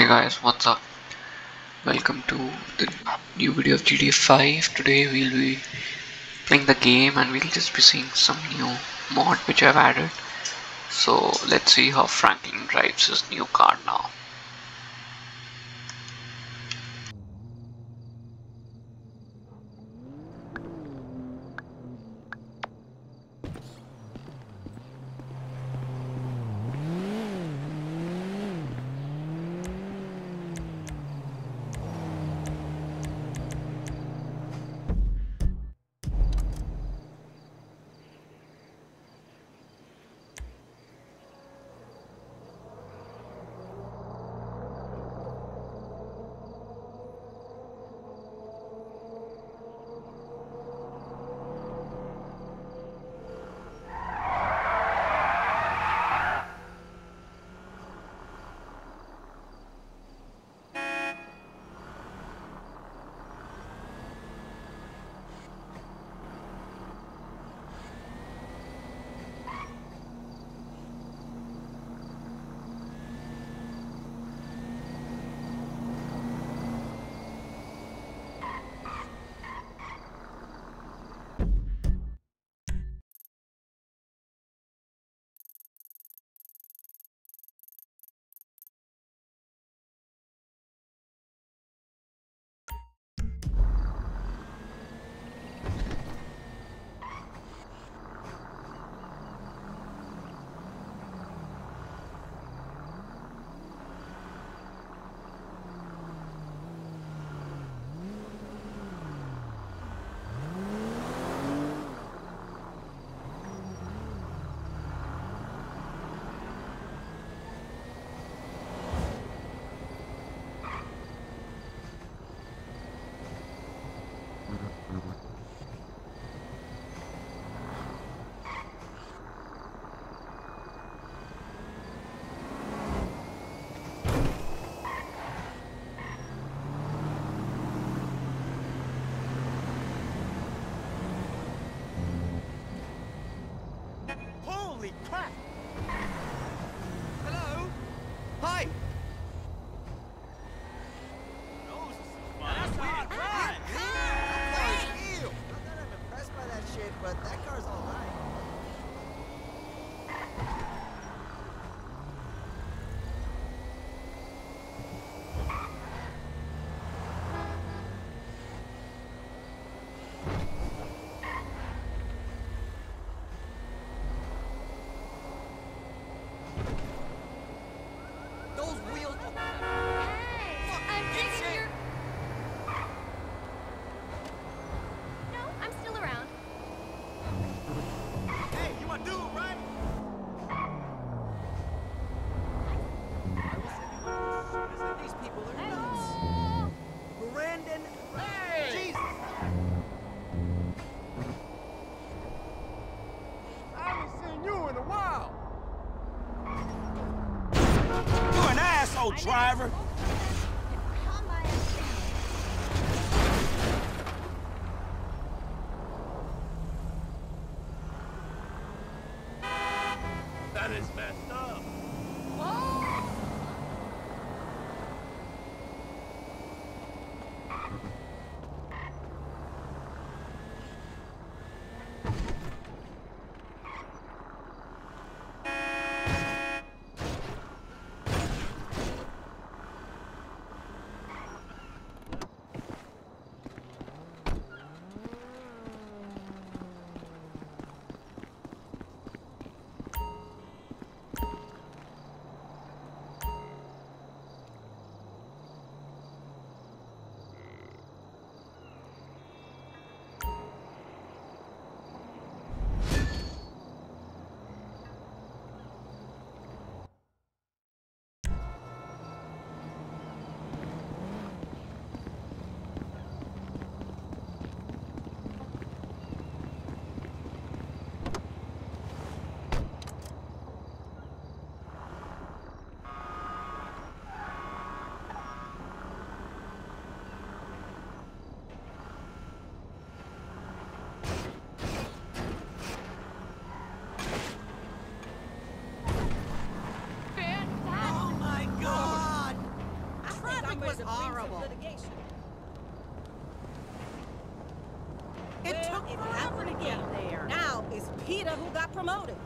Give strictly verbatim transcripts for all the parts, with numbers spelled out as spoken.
Hey guys, what's up? Welcome to the new video of G T A five. Today we'll be playing the game and we'll just be seeing some new mod which I've added. So let's see how Franklin drives his new car now. Holy crap! Hello? Hi! Nose is so fun. That's hot, right? Hey! Ew! Not that I'm impressed by that shit, but that car's alright. Those wheels. Hey! I'm taking your... No, I'm still around. Hey, you my dude, right? I will send you one as soon as these people are nuts. Brandon. Hey! Jesus! I haven't seen you in a while. You're an asshole, driver. Calm my ass down. That is messed up. horrible. Litigation. It Well, took it forever happened to again. get there. Now it's Peter who got promoted.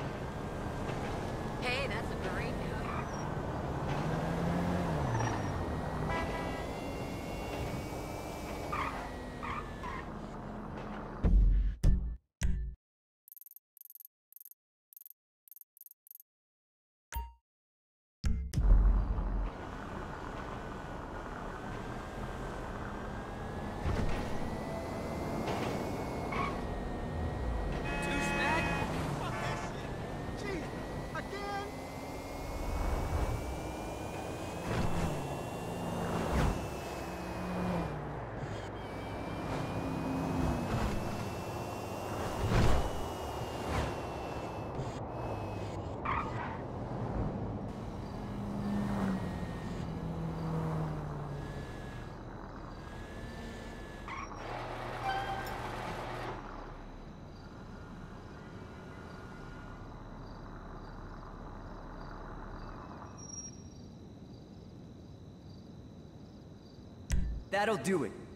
Hey, that's a great news. Douchebag! Fuck that shit! Jeez, again? That'll do it.